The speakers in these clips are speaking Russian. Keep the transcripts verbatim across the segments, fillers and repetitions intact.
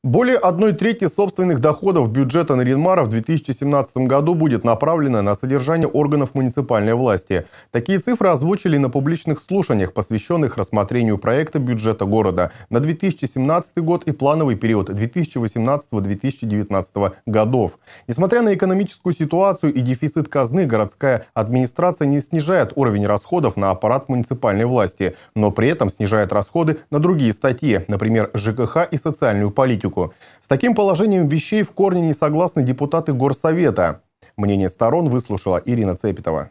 Более одной трети собственных доходов бюджета Нарьян-Мара в две тысячи семнадцатом году будет направлено на содержание органов муниципальной власти. Такие цифры озвучили на публичных слушаниях, посвященных рассмотрению проекта бюджета города на две тысячи семнадцатый год и плановый период две тысячи восемнадцатого — две тысячи девятнадцатого годов. Несмотря на экономическую ситуацию и дефицит казны, городская администрация не снижает уровень расходов на аппарат муниципальной власти, но при этом снижает расходы на другие статьи, например, ЖКХ и социальную политику. С таким положением вещей в корне не согласны депутаты Горсовета. Мнение сторон выслушала Ирина Цепетова.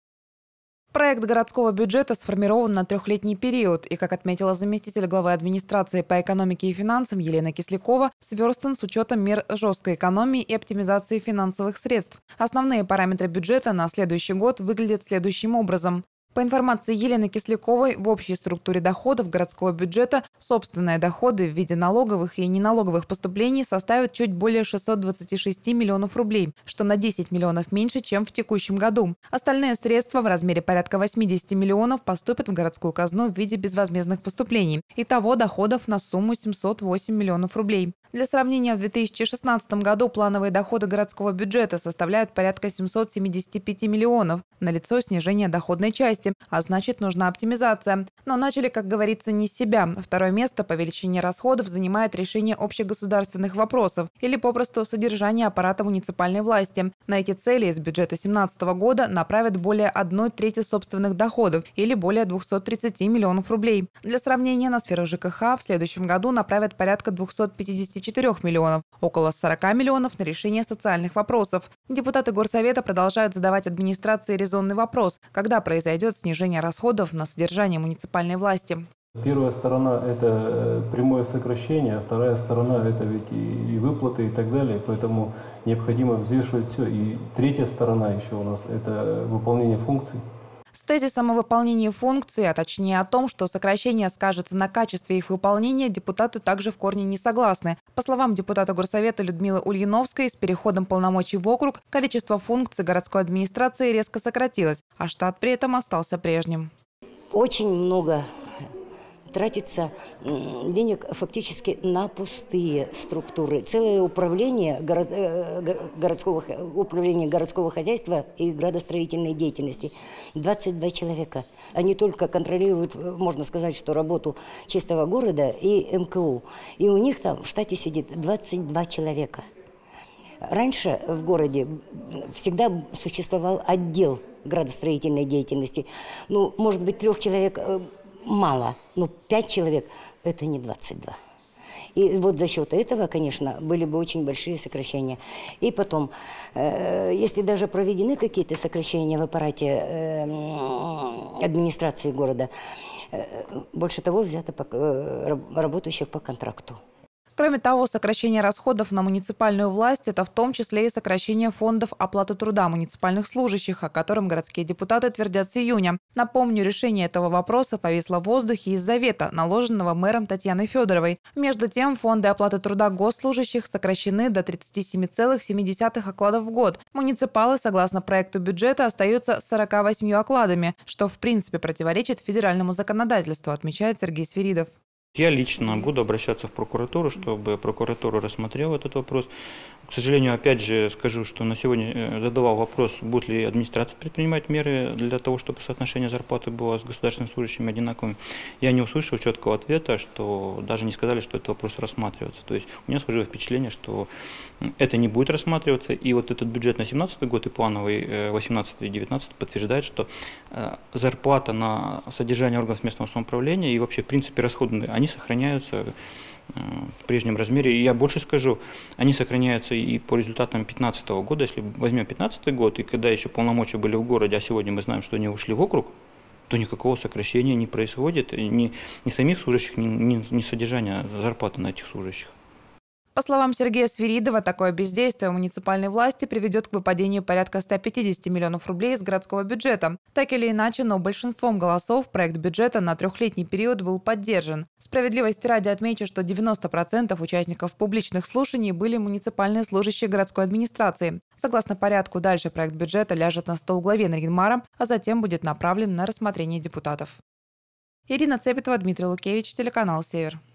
Проект городского бюджета сформирован на трехлетний период и, как отметила заместитель главы администрации по экономике и финансам Елена Кислякова, сверстан с учетом мер жесткой экономии и оптимизации финансовых средств. Основные параметры бюджета на следующий год выглядят следующим образом. По информации Елены Кисляковой, в общей структуре доходов городского бюджета собственные доходы в виде налоговых и неналоговых поступлений составят чуть более шестисот двадцати шести миллионов рублей, что на десять миллионов меньше, чем в текущем году. Остальные средства в размере порядка восьмидесяти миллионов поступят в городскую казну в виде безвозмездных поступлений. Итого доходов на сумму семьсот восемь миллионов рублей. Для сравнения, в две тысячи шестнадцатом году плановые доходы городского бюджета составляют порядка семисот семидесяти пяти миллионов. Налицо снижение доходной части, а значит, нужна оптимизация. Но начали, как говорится, не с себя. Второе место по величине расходов занимает решение общегосударственных вопросов или попросту содержание аппарата муниципальной власти. На эти цели из бюджета две тысячи семнадцатого года направят более одной трети собственных доходов или более двухсот тридцати миллионов рублей. Для сравнения, на сферу ЖКХ в следующем году направят порядка двухсот пятидесяти четырёх миллионов, около сорока миллионов на решение социальных вопросов. Депутаты Горсовета продолжают задавать администрации резонный вопрос, когда произойдет снижение расходов на содержание муниципальной власти. Первая сторона – это прямое сокращение, а вторая сторона – это ведь и выплаты и так далее, поэтому необходимо взвешивать все. И третья сторона еще у нас – это выполнение функций. С тезисом о выполнении функций, а точнее о том, что сокращение скажется на качестве их выполнения, депутаты также в корне не согласны. По словам депутата Горсовета Людмилы Ульяновской, с переходом полномочий в округ количество функций городской администрации резко сократилось, а штат при этом остался прежним. Очень много тратится денег фактически на пустые структуры. Целое управление городского, управление городского хозяйства и градостроительной деятельности. двадцать два человека. Они только контролируют, можно сказать, что работу чистого города и эм ка у. И у них там в штате сидит двадцать два человека. Раньше в городе всегда существовал отдел градостроительной деятельности. Ну, может быть, трех человек мало, но пять человек – это не двадцать два. И вот за счет этого, конечно, были бы очень большие сокращения. И потом, э, если даже проведены какие-то сокращения в аппарате э, администрации города, э, больше того взято по, э, работающих по контракту. Кроме того, сокращение расходов на муниципальную власть – это в том числе и сокращение фондов оплаты труда муниципальных служащих, о котором городские депутаты твердят с июня. Напомню, решение этого вопроса повисло в воздухе из-за вето, наложенного мэром Татьяной Федоровой. Между тем, фонды оплаты труда госслужащих сокращены до тридцати семи целых семи десятых окладов в год. Муниципалы, согласно проекту бюджета, остаются с сорока восьмью окладами, что в принципе противоречит федеральному законодательству, отмечает Сергей Свиридов. Я лично буду обращаться в прокуратуру, чтобы прокуратура рассмотрела этот вопрос. К сожалению, опять же скажу, что на сегодня задавал вопрос, будет ли администрация предпринимать меры для того, чтобы соотношение зарплаты было с государственными служащими одинаковым. Я не услышал четкого ответа, что даже не сказали, что этот вопрос рассматривается. То есть у меня сложилось впечатление, что это не будет рассматриваться. И вот этот бюджет на семнадцатый год и плановый восемнадцатый и девятнадцатый подтверждает, что зарплата на содержание органов местного самоуправления и вообще в принципе расходы, они сохраняются в прежнем размере. И я больше скажу, они сохраняются и по результатам две тысячи пятнадцатого года. Если возьмем две тысячи пятнадцатый год, и когда еще полномочия были в городе, а сегодня мы знаем, что они ушли в округ, то никакого сокращения не происходит, ни, ни самих служащих, ни, ни, ни содержания зарплаты на этих служащих. По словам Сергея Свиридова, такое бездействие муниципальной власти приведет к выпадению порядка ста пятидесяти миллионов рублей из городского бюджета. Так или иначе, но большинством голосов проект бюджета на трехлетний период был поддержан. Справедливости ради отмечу, что девяносто процентов участников публичных слушаний были муниципальные служащие городской администрации. Согласно порядку, дальше проект бюджета ляжет на стол главе Нарьян-Мара, а затем будет направлен на рассмотрение депутатов. Ирина Цепетова, Дмитрий Лукевич, телеканал «Север».